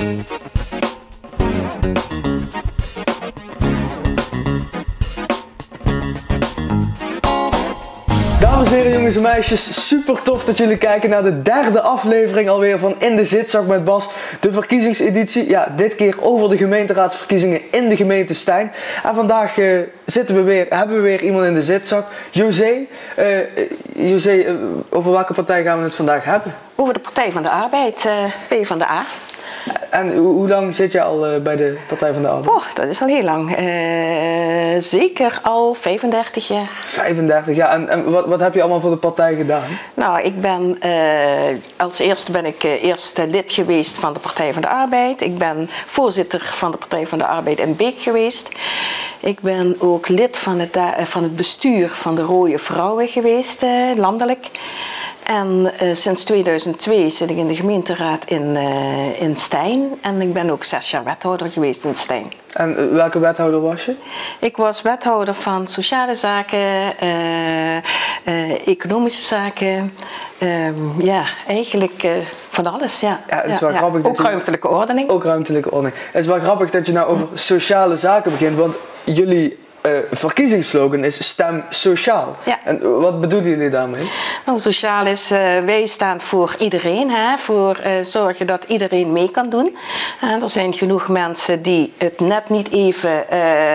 Dames en heren, jongens en meisjes, super tof dat jullie kijken naar de derde aflevering alweer van In de Zitzak met Bas. De verkiezingseditie, ja, dit keer over de gemeenteraadsverkiezingen in de gemeente Stein. En vandaag hebben we weer iemand in de zitzak, José. José, over welke partij gaan we het vandaag hebben? Over de Partij van de Arbeid, PvdA. En hoe lang zit je al bij de Partij van de Arbeid? Oh, dat is al heel lang. Zeker al 35 jaar. 35 jaar. En wat heb je allemaal voor de partij gedaan? Nou, ik ben als eerste ben ik eerst lid geweest van de Partij van de Arbeid. Ik ben voorzitter van de Partij van de Arbeid in Beek geweest. Ik ben ook lid van het bestuur van de Rode Vrouwen geweest, landelijk. En sinds 2002 zit ik in de gemeenteraad in Stein. En ik ben ook 6 jaar wethouder geweest in Stein. En welke wethouder was je? Ik was wethouder van sociale zaken, economische zaken. Ja, eigenlijk van alles, ja. Ja, het is wel grappig. Ook ruimtelijke ordening. Ook ruimtelijke ordening. Het is wel grappig dat je nou over sociale zaken begint, want jullie verkiezingsslogan is stem sociaal. Ja. En wat bedoelen jullie daarmee? Nou, sociaal is, wij staan voor iedereen, hè? Voor zorgen dat iedereen mee kan doen. Er zijn genoeg mensen die het net niet even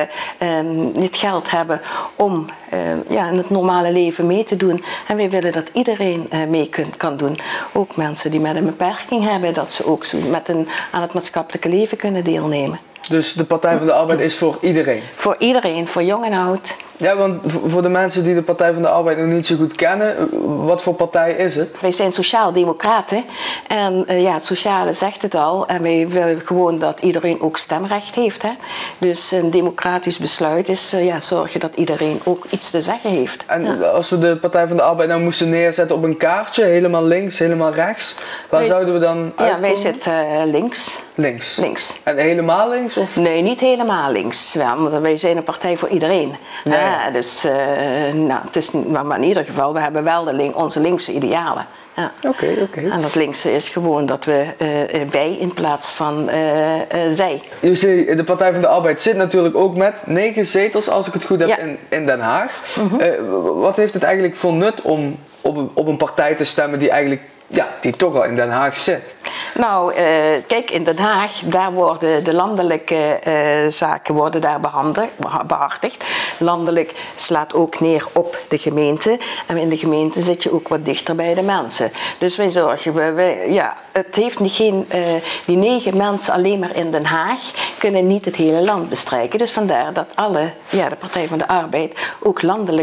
het geld hebben om in het normale leven mee te doen. En wij willen dat iedereen mee kan doen. Ook mensen die met een beperking hebben, dat ze ook aan het maatschappelijke leven kunnen deelnemen. Dus de Partij van de Arbeid is voor iedereen? Voor iedereen, voor jong en oud. Ja, want voor de mensen die de Partij van de Arbeid nog niet zo goed kennen, wat voor partij is het? Wij zijn sociaal-democraten en het sociale zegt het al. En wij willen gewoon dat iedereen ook stemrecht heeft. Hè? Dus een democratisch besluit is zorgen dat iedereen ook iets te zeggen heeft. En als we de Partij van de Arbeid nou moesten neerzetten op een kaartje, helemaal links, helemaal rechts, waar zouden we dan uitkomen? Ja, wij zitten links. Links? Links. En helemaal links? Of? Nee, niet helemaal links. Ja, want wij zijn een partij voor iedereen. Nee. Dus het is, maar in ieder geval, we hebben wel onze linkse idealen. Ja. Oké. En dat linkse is gewoon dat we wij in plaats van zij. Je ziet, de Partij van de Arbeid zit natuurlijk ook met 9 zetels, als ik het goed heb, in Den Haag. Wat heeft het eigenlijk voor nut om op een partij te stemmen die toch al in Den Haag zit? Nou, kijk, in Den Haag, daar worden de landelijke zaken daar behartigd. Landelijk slaat ook neer op de gemeente. En in de gemeente zit je ook wat dichter bij de mensen. Dus wij zorgen, het heeft die 9 mensen alleen maar in Den Haag kunnen niet het hele land bestrijken. Dus vandaar dat de Partij van de Arbeid ook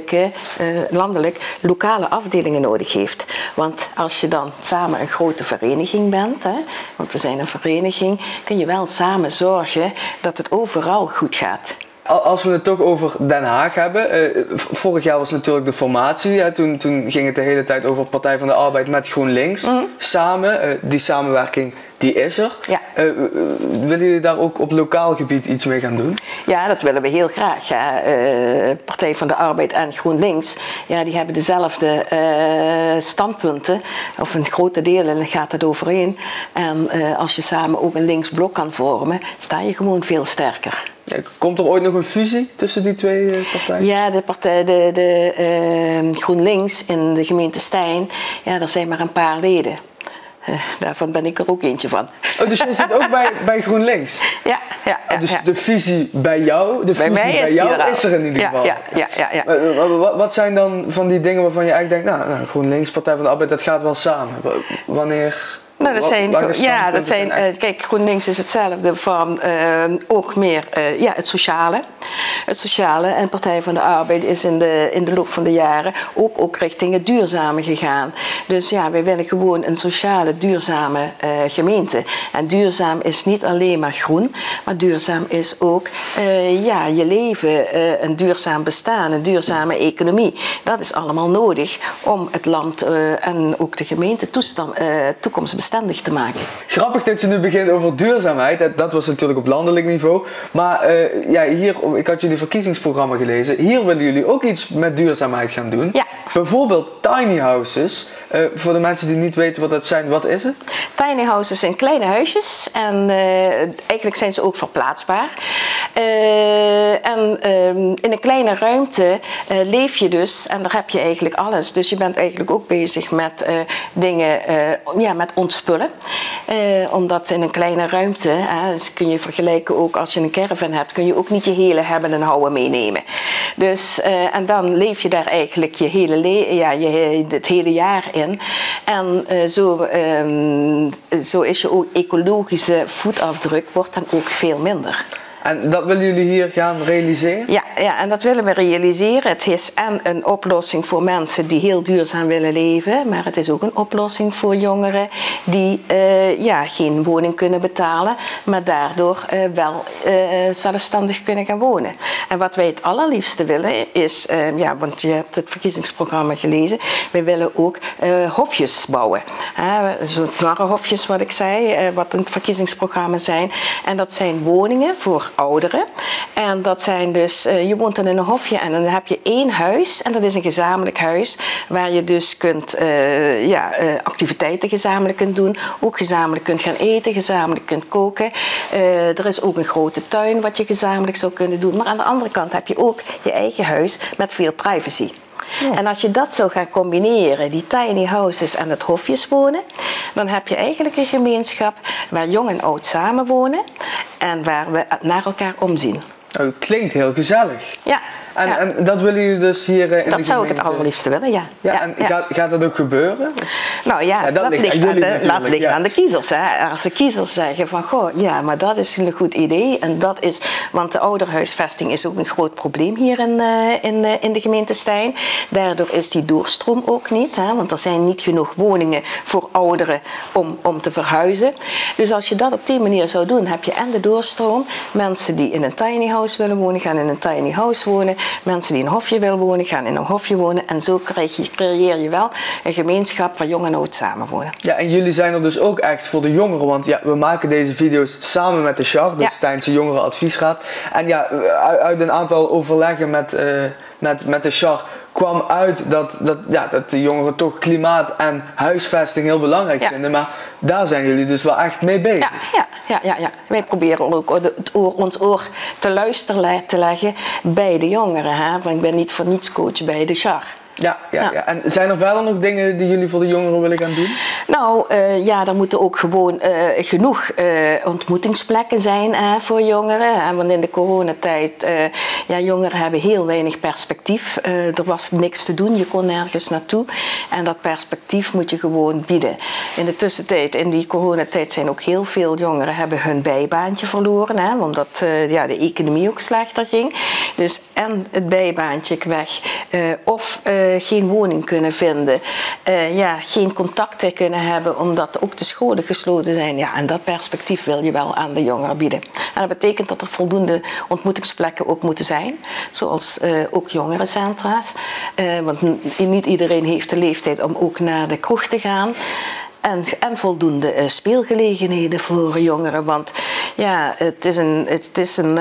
landelijk lokale afdelingen nodig heeft. Want als je dan samen een grote vereniging bent, want we zijn een vereniging, kun je wel samen zorgen dat het overal goed gaat. Als we het toch over Den Haag hebben, vorig jaar was natuurlijk de formatie, toen ging het de hele tijd over Partij van de Arbeid met GroenLinks samen. Die samenwerking die is er. Ja. Willen jullie daar ook op lokaal gebied iets mee gaan doen? Ja, dat willen we heel graag. Partij van de Arbeid en GroenLinks, die hebben dezelfde standpunten, of in grote delen gaat het overeen. En als je samen ook een linksblok kan vormen, sta je gewoon veel sterker. Ja, komt er ooit nog een fusie tussen die twee partijen? Ja, de GroenLinks in de gemeente Stein, er zijn maar een paar leden. Daarvan ben ik er ook eentje van. Oh, dus jij zit ook bij GroenLinks? Ja. Dus de visie bij jou, is er in ieder geval? Ja. Wat zijn dan van die dingen waarvan je eigenlijk denkt, nou, GroenLinks, Partij van de Arbeid, dat gaat wel samen. Wanneer... Nou, kijk, GroenLinks is hetzelfde van ook meer het sociale. Het sociale en Partij van de Arbeid is in de loop van de jaren ook richting het duurzame gegaan. Dus wij willen gewoon een sociale, duurzame gemeente. En duurzaam is niet alleen maar groen, maar duurzaam is ook je leven, een duurzaam bestaan, een duurzame economie. Dat is allemaal nodig om het land en ook de gemeente toekomstbestendig zelfstandig te maken. Grappig dat je nu begint over duurzaamheid. Dat was natuurlijk op landelijk niveau. Maar hier, ik had jullie verkiezingsprogramma gelezen. Hier willen jullie ook iets met duurzaamheid gaan doen. Ja. Bijvoorbeeld tiny houses. Voor de mensen die niet weten wat dat zijn, wat is het? Tiny houses zijn kleine huisjes en eigenlijk zijn ze ook verplaatsbaar. In een kleine ruimte leef je dus en daar heb je eigenlijk alles. Dus je bent eigenlijk ook bezig met dingen, met ontspullen. Omdat in een kleine ruimte, dus kun je vergelijken ook als je een caravan hebt, kun je ook niet je hele hebben en houden meenemen. Dus, en dan leef je daar eigenlijk je het hele jaar in. En zo is je ook ecologische voetafdruk wordt dan ook veel minder. En dat willen jullie hier gaan realiseren? Ja, en dat willen we realiseren. Het is en een oplossing voor mensen die heel duurzaam willen leven, maar het is ook een oplossing voor jongeren die geen woning kunnen betalen, maar daardoor wel zelfstandig kunnen gaan wonen. En wat wij het allerliefste willen is, want je hebt het verkiezingsprogramma gelezen, wij willen ook hofjes bouwen. Zo'n knarrenhofjes wat ik zei, wat in het verkiezingsprogramma zijn. En dat zijn woningen voor ouderen. En dat zijn dus, je woont dan in een hofje en dan heb je één huis en dat is een gezamenlijk huis waar je dus kunt activiteiten gezamenlijk kunt doen, ook gezamenlijk kunt gaan eten, gezamenlijk kunt koken. Er is ook een grote tuin wat je gezamenlijk zou kunnen doen, maar aan de andere kant heb je ook je eigen huis met veel privacy. Ja. En als je dat zou gaan combineren, die tiny houses en het hofjes wonen, dan heb je eigenlijk een gemeenschap waar jong en oud samenwonen en waar we naar elkaar omzien. Oh, het klinkt heel gezellig. Ja. En dat willen jullie dus hier in de gemeente? Dat zou ik het allerliefste willen, ja. En gaat dat ook gebeuren? Nou ja, dat ligt aan de kiezers. Hè. Als de kiezers zeggen van, maar dat is een goed idee. En dat is, want de ouderhuisvesting is ook een groot probleem hier in de gemeente Stein. Daardoor is die doorstroom ook niet. Hè, want er zijn niet genoeg woningen voor ouderen om te verhuizen. Dus als je dat op die manier zou doen, heb je en de doorstroom. Mensen die in een tiny house willen wonen, gaan in een tiny house wonen. Mensen die in een hofje willen wonen, gaan in een hofje wonen. En zo creëer je wel een gemeenschap waar jong en oud samenwonen. Ja, en jullie zijn er dus ook echt voor de jongeren. Want we maken deze video's samen met de Char, de Steinse Jongerenadviesraad. En uit een aantal overleggen met de Char kwam uit dat de jongeren toch klimaat en huisvesting heel belangrijk vinden. Maar daar zijn jullie dus wel echt mee bezig. Ja. Wij proberen ook ons oor te luisteren te leggen bij de jongeren. Hè? Want ik ben niet voor niets coach bij de Char. Ja. En zijn er verder nog dingen die jullie voor de jongeren willen gaan doen? Nou, er moeten ook gewoon genoeg ontmoetingsplekken zijn voor jongeren. Want in de coronatijd, jongeren hebben heel weinig perspectief. Er was niks te doen, je kon nergens naartoe. En dat perspectief moet je gewoon bieden. In de tussentijd, in die coronatijd, zijn ook heel veel jongeren hebben hun bijbaantje verloren. Hè, omdat de economie ook slechter ging. Dus en het bijbaantje weg. Of geen woning kunnen vinden, geen contacten kunnen hebben omdat ook de scholen gesloten zijn. Ja, en dat perspectief wil je wel aan de jongeren bieden. En dat betekent dat er voldoende ontmoetingsplekken ook moeten zijn, zoals ook jongerencentra's. Want niet iedereen heeft de leeftijd om ook naar de kroeg te gaan. En voldoende speelgelegenheden voor jongeren. Want het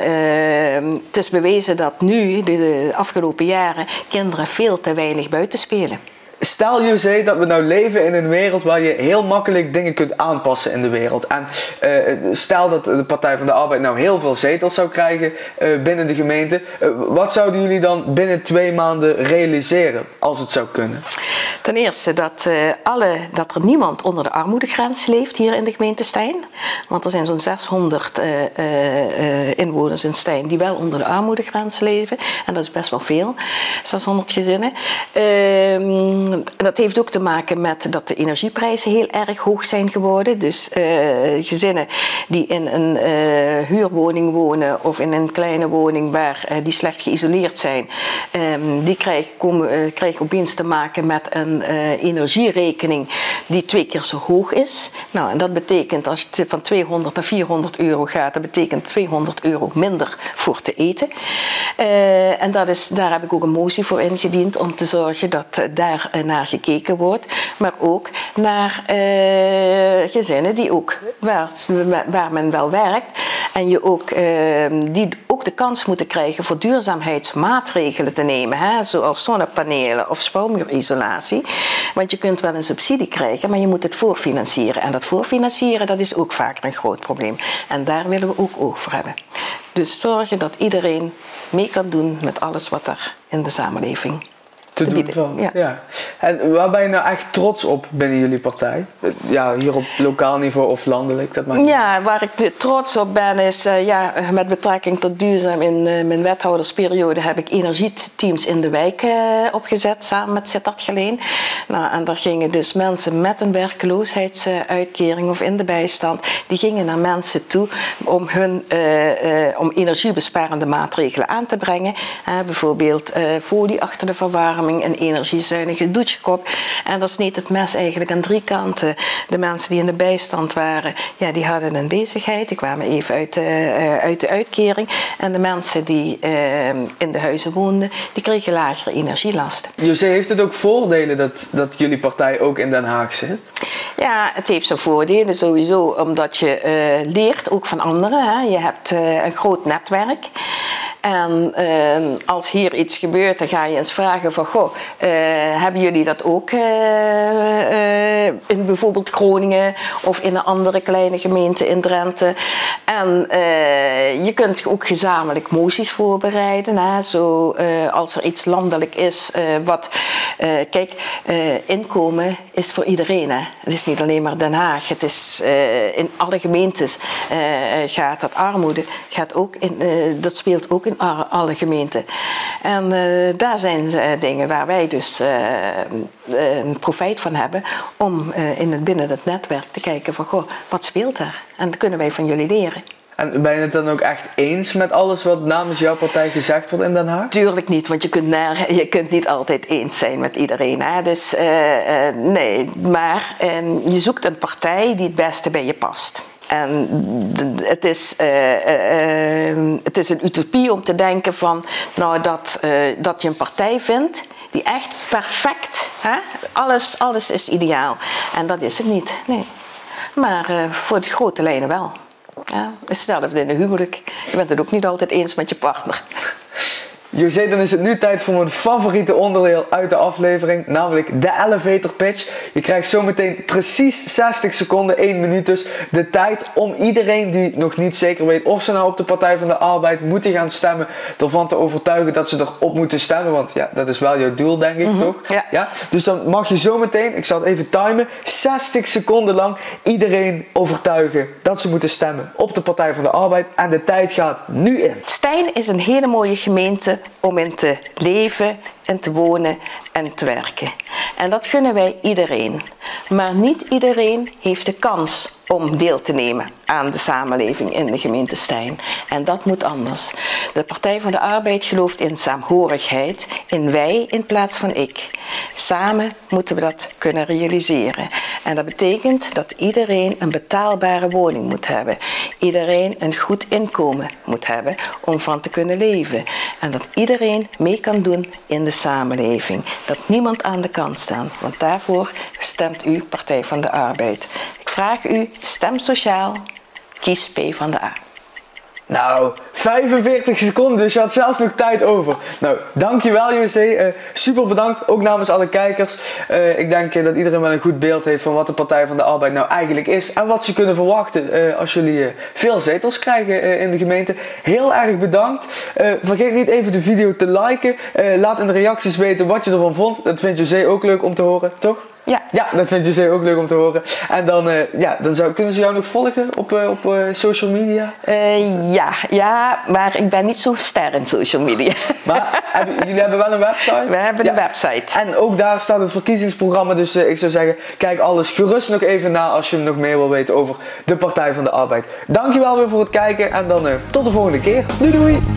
is bewezen dat nu, de afgelopen jaren, kinderen veel te weinig buiten spelen. Stel José dat we nou leven in een wereld waar je heel makkelijk dingen kunt aanpassen in de wereld. En stel dat de Partij van de Arbeid nou heel veel zetels zou krijgen binnen de gemeente. Wat zouden jullie dan binnen 2 maanden realiseren als het zou kunnen? Ten eerste dat er niemand onder de armoedegrens leeft hier in de gemeente Stein. Want er zijn zo'n 600 inwoners in Stein die wel onder de armoedegrens leven. En dat is best wel veel, 600 gezinnen. Dat heeft ook te maken met dat de energieprijzen heel erg hoog zijn geworden. Dus gezinnen die in een huurwoning wonen of in een kleine woning die slecht geïsoleerd zijn, die krijgen opeens te maken met een energierekening die 2 keer zo hoog is. Nou, en dat betekent als je van 200 naar 400 euro gaat, dat betekent 200 euro minder voor te eten. En daar heb ik ook een motie voor ingediend om te zorgen dat daar naar gekeken wordt, maar ook naar gezinnen die ook, waar men wel werkt en je ook, die ook de kans moeten krijgen voor duurzaamheidsmaatregelen te nemen, hè, zoals zonnepanelen of spouwmuurisolatie. Want je kunt wel een subsidie krijgen, maar je moet het voorfinancieren. En dat voorfinancieren, dat is ook vaak een groot probleem. En daar willen we ook oog voor hebben. Dus zorgen dat iedereen mee kan doen met alles wat er in de samenleving te doen van. Ja. En waar ben je nou echt trots op binnen jullie partij? Ja, hier op lokaal niveau of landelijk? Dat maakt ja, waar ik trots op ben is, met betrekking tot duurzaam in mijn wethoudersperiode heb ik energieteams in de wijk opgezet, samen met Sittard Geleen. Nou, en daar gingen dus mensen met een werkloosheidsuitkering of in de bijstand, die gingen naar mensen toe om om energiebesparende maatregelen aan te brengen. Bijvoorbeeld folie achter de verwarming, een energiezuinige douchekop. En dat sneed het mes eigenlijk aan 3 kanten. De mensen die in de bijstand waren, ja, die hadden een bezigheid. Die kwamen even uit de uitkering. En de mensen die in de huizen woonden, die kregen lagere energielast. José, heeft het ook voordelen dat jullie partij ook in Den Haag zit? Ja, het heeft zijn voordelen sowieso, omdat je leert ook van anderen. Hè. Je hebt een groot netwerk. En als hier iets gebeurt, dan ga je eens vragen van, goh, hebben jullie dat ook in bijvoorbeeld Groningen of in een andere kleine gemeente in Drenthe? En je kunt ook gezamenlijk moties voorbereiden. Hè? Zo, als er iets landelijk is, inkomen is voor iedereen. Hè? Het is niet alleen maar Den Haag. Het is in alle gemeentes gaat dat armoede, dat speelt ook in alle gemeenten. En daar zijn dingen waar wij dus een profijt van hebben om binnen het netwerk te kijken van, goh, wat speelt er? En dat kunnen wij van jullie leren. En ben je het dan ook echt eens met alles wat namens jouw partij gezegd wordt in Den Haag? Tuurlijk niet, want je kunt niet altijd eens zijn met iedereen. Hè? Dus nee, maar je zoekt een partij die het beste bij je past. En het is een utopie om te denken van, nou, dat je een partij vindt die echt perfect, hè? Alles is ideaal. En dat is het niet, nee. Maar voor de grote lijnen wel. Ja, hetzelfde in een huwelijk. Je bent het ook niet altijd eens met je partner. José, dan is het nu tijd voor mijn favoriete onderdeel uit de aflevering, namelijk de elevator pitch. Je krijgt zometeen precies 60 seconden, 1 minuut dus, de tijd om iedereen die nog niet zeker weet of ze nou op de Partij van de Arbeid moeten gaan stemmen, ervan te overtuigen dat ze erop moeten stemmen. Want ja, dat is wel jouw doel, denk ik, toch? Ja. Dus dan mag je zometeen, ik zal het even timen, 60 seconden lang iedereen overtuigen dat ze moeten stemmen op de Partij van de Arbeid. En de tijd gaat nu in. Stijn is een hele mooie gemeente om in te leven en te wonen en te werken. En dat gunnen wij iedereen. Maar niet iedereen heeft de kans om deel te nemen aan de samenleving in de gemeente Stijn. En dat moet anders. De Partij van de Arbeid gelooft in saamhorigheid, in wij in plaats van ik. Samen moeten we dat kunnen realiseren. En dat betekent dat iedereen een betaalbare woning moet hebben. Iedereen een goed inkomen moet hebben om van te kunnen leven. En dat iedereen mee kan doen in de samenleving. Dat niemand aan de kant staat. Want daarvoor stemt u Partij van de Arbeid. Ik vraag u, stem sociaal, kies PvdA. Nou, 45 seconden, dus je had zelfs nog tijd over. Nou, dankjewel José. Super bedankt, ook namens alle kijkers. Ik denk dat iedereen wel een goed beeld heeft van wat de Partij van de Arbeid nou eigenlijk is. En wat ze kunnen verwachten als jullie veel zetels krijgen in de gemeente. Heel erg bedankt. Vergeet niet even de video te liken. Laat in de reacties weten wat je ervan vond. Dat vindt José ook leuk om te horen, toch? Ja, dat vindt José ook leuk om te horen. En dan kunnen ze jou nog volgen op social media? Ja, maar ik ben niet zo ster in social media. Maar jullie hebben wel een website? We hebben een website. En ook daar staat het verkiezingsprogramma. Dus ik zou zeggen, kijk alles gerust nog even na als je nog meer wil weten over de Partij van de Arbeid. Dankjewel weer voor het kijken en dan tot de volgende keer. Doei doei!